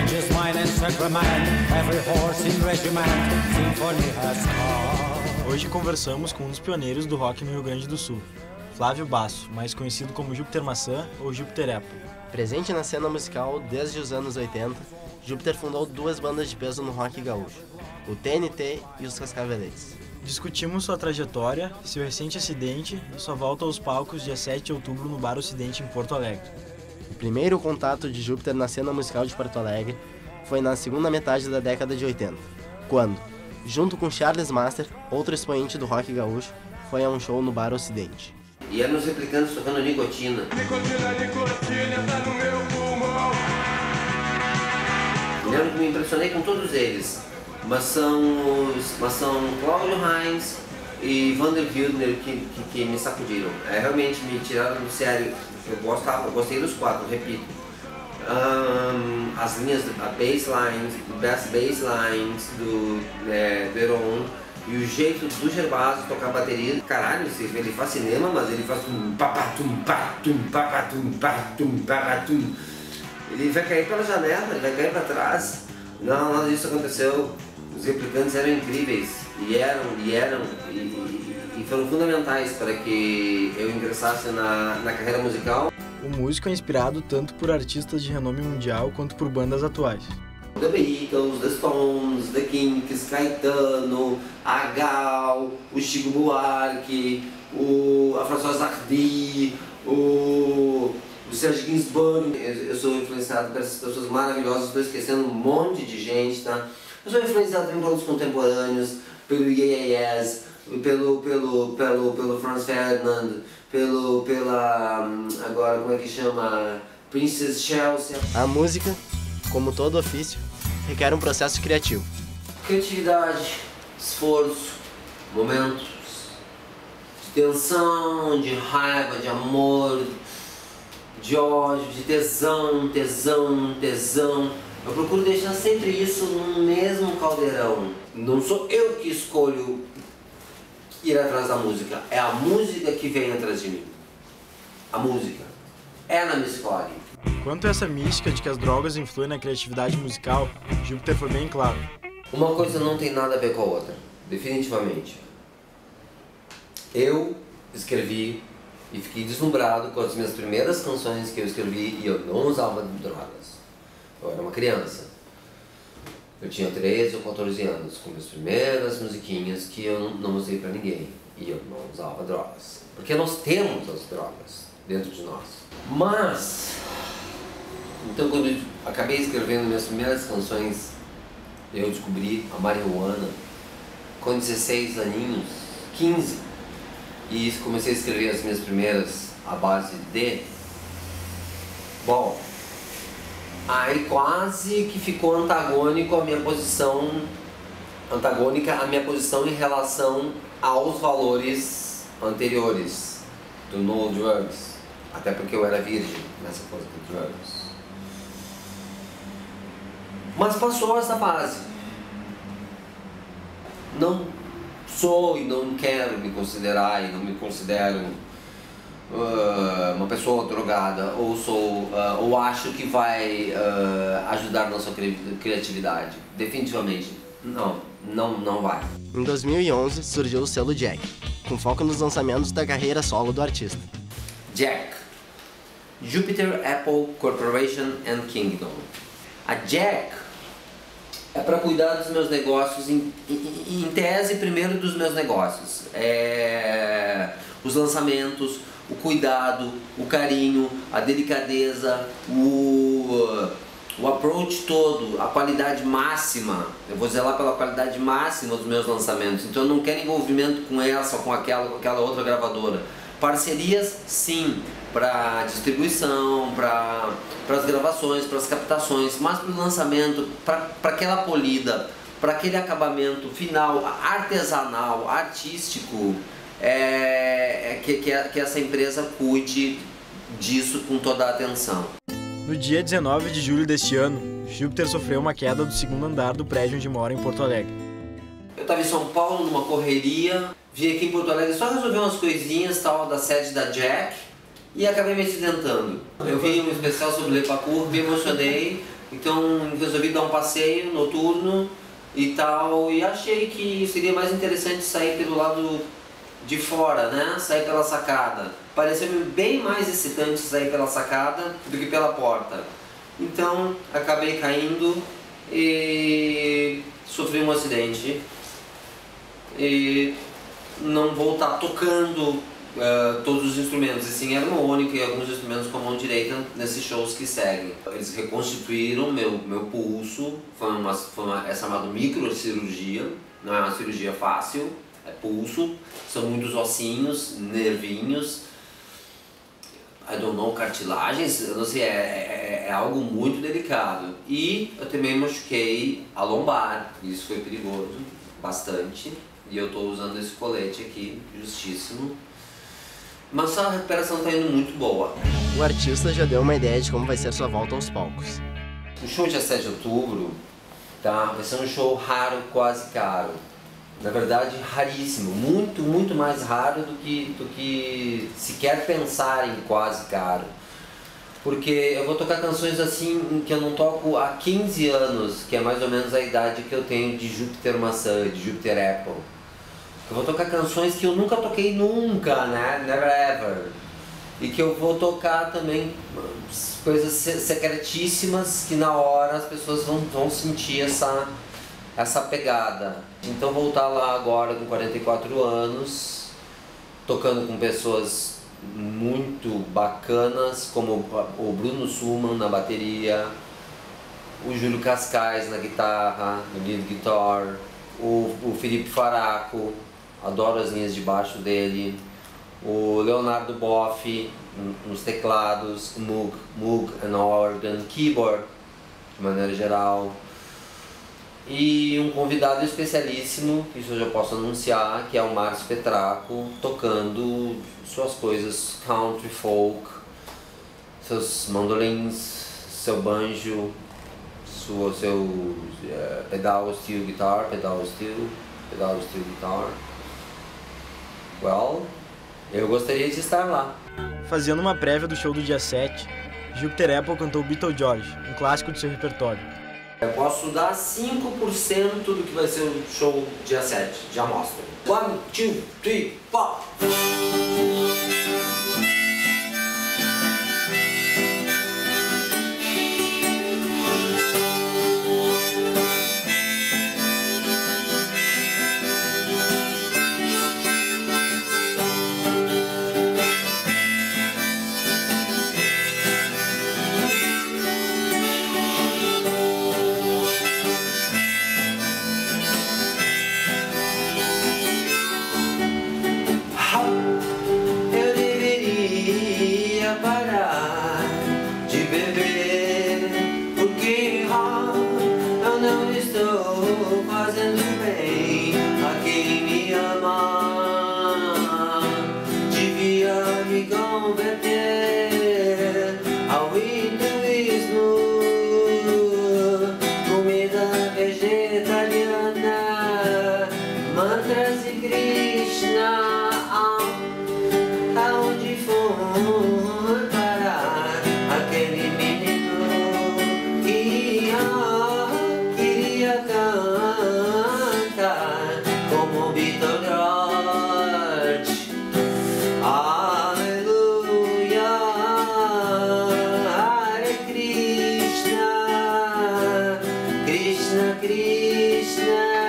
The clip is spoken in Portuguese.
Just mine and sacrament, every horse in regiment, symphony has come. Hoje conversamos com um dos pioneiros do rock no Rio Grande do Sul, Flávio Basso, mais conhecido como Júpiter Maçã ou Júpiter Apple. Presente na cena musical desde os anos 80, Júpiter fundou duas bandas de peso no rock gaúcho, o TNT e os Cascaveletes. Discutimos sua trajetória, seu recente acidente e sua volta aos palcos dia 7 de outubro no Bar Ocidente em Porto Alegre. O primeiro contato de Júpiter na cena musical de Porto Alegre foi na segunda metade da década de 80, quando, junto com Charles Master, outro expoente do rock gaúcho, foi a um show no Bar Ocidente. E eram os Replicantes tocando Nicotina. Nicotina, tá no meu pulmão. Eu lembro que me impressionei com todos eles, mas são Cláudio Heinz e Vander Wildner que me sacudiram. Realmente me tiraram do sério. Eu gostei dos quatro, repito. As linhas, a basslines, basslines do Deron e o jeito do Gervásio tocar bateria. Caralho, ele faz cinema, mas ele faz um papatum, patum, papatum, patum, papatum. Ele vai cair pela janela, ele vai cair para trás. Não, nada disso aconteceu. Os Replicantes eram incríveis e foram fundamentais para que eu ingressasse na carreira musical. O músico é inspirado tanto por artistas de renome mundial quanto por bandas atuais. The Beatles, The Stones, The Kinks, Caetano, a Gal, o Chico Buarque, a Françoise Hardy, o Serge Gainsbourg. Eu sou influenciado por essas pessoas maravilhosas, estou esquecendo um monte de gente, tá? Eu sou influenciado também pelos contemporâneos, pelo Yes, pelo Franz Ferdinand, agora como é que chama? Princess Chelsea. A música, como todo ofício, requer um processo criativo. Criatividade, esforço, momentos de tensão, de raiva, de amor, de ódio, de tesão. Eu procuro deixar sempre isso no mesmo caldeirão. Não sou eu que escolho ir atrás da música, é a música que vem atrás de mim. A música, ela me escolhe. Quanto a essa mística de que as drogas influem na criatividade musical, Júpiter foi bem claro. Uma coisa não tem nada a ver com a outra, definitivamente. Eu escrevi e fiquei deslumbrado com as minhas primeiras canções que eu escrevi e eu não usava drogas. Eu era uma criança. Eu tinha 13 ou 14 anos, com minhas primeiras musiquinhas que eu não usei pra ninguém. E eu não usava drogas. Porque nós temos as drogas dentro de nós. Mas, então quando eu acabei escrevendo minhas primeiras canções, eu descobri a marihuana com 16 aninhos, 15. E comecei a escrever as minhas primeiras à base de... Bom, aí quase que ficou antagônica a minha posição em relação aos valores anteriores do No Drugs, até porque eu era virgem nessa coisa do drugs. Mas passou essa fase. Não sou e não quero me considerar e não me considero uma pessoa drogada ou acho que vai ajudar nossa criatividade. Definitivamente não vai. Em 2011 surgiu o selo Jack, com foco nos lançamentos da carreira solo do artista. Jack, Jupiter Apple Corporation and Kingdom. A Jack é para cuidar dos meus negócios, em tese primeiro dos meus negócios. Os lançamentos, o cuidado, o carinho, a delicadeza, o approach todo, a qualidade máxima. Eu vou zelar pela qualidade máxima dos meus lançamentos. Então eu não quero envolvimento com essa ou com aquela outra gravadora. Parcerias, sim, para distribuição, para as gravações, para as captações, mas para o lançamento, para aquela polida, para aquele acabamento final, artesanal, artístico, que essa empresa cuide disso com toda a atenção. No dia 19 de julho deste ano, Júpiter sofreu uma queda do segundo andar do prédio onde mora em Porto Alegre. Eu estava em São Paulo numa correria, vim aqui em Porto Alegre só resolver umas coisinhas tal da sede da Jack e acabei me acidentando. Eu vi um especial sobre Le Parcours, me emocionei, Então resolvi dar um passeio noturno e tal, e achei que seria mais interessante sair pelo lado de fora, né? Sair pela sacada. Pareceu-me bem mais excitante sair pela sacada do que pela porta. Então acabei caindo e sofri um acidente. E não vou estar tocando todos os instrumentos, assim, harmônica e alguns instrumentos com a mão direita nesses shows que seguem. Eles reconstituíram meu pulso, é chamado microcirurgia, não é uma cirurgia fácil, é pulso, são muitos ossinhos, nervinhos, I don't know, cartilagens, eu não sei, é algo muito delicado. E eu também machuquei a lombar, isso foi perigoso, bastante, e eu estou usando esse colete aqui, justíssimo. Mas a recuperação está indo muito boa. O artista já deu uma ideia de como vai ser sua volta aos palcos. O show dia 7 de outubro, tá? Vai ser um show raro, quase caro. Na verdade, raríssimo, muito mais raro do que sequer pensar em quase caro. Porque eu vou tocar canções assim que eu não toco há 15 anos, que é mais ou menos a idade que eu tenho de Júpiter Maçã, de Júpiter Apple. Eu vou tocar canções que eu nunca toquei nunca, né? Never ever. E que eu vou tocar também coisas secretíssimas que na hora as pessoas vão sentir essa pegada. Então vou estar lá agora com 44 anos, tocando com pessoas muito bacanas, como o Bruno Suman na bateria, o Júlio Cascais na guitarra, no lead guitar, o Felipe Faraco, adoro as linhas de baixo dele, o Leonardo Boff nos teclados, Moog and organ, keyboard de maneira geral, e um convidado especialíssimo, que isso eu já posso anunciar, que é o Márcio Petraco, tocando suas coisas country folk, seus mandolins, seu banjo, seu pedal steel guitar, pedal steel guitar. Well, eu gostaria de estar lá. Fazendo uma prévia do show do dia 7, Júpiter Apple cantou Beetlejuice, um clássico de seu repertório. Eu posso dar 5% do que vai ser o show dia 7, já mostro. 1, 2, 3, 4. Parar de beber, porque eu não estou fazendo bem a quem me ama. Devia me converter ao hinduísmo, comida vegetariana, mantras de Krishna, aonde for parar aquele menino que queria cantar como Beetlejuice. Aleluia, Hare Krishna, Krishna Krishna,